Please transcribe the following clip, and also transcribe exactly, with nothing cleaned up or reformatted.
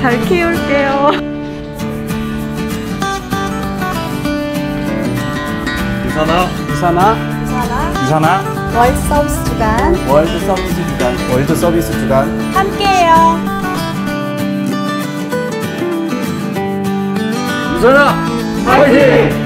잘 키울게요. 유산아, 유산아, 유산아, 유산아, 월드 서비스 주간 월드 서비스 주간, 월드 서비스 주간 함께해요. 유산아, 파이팅!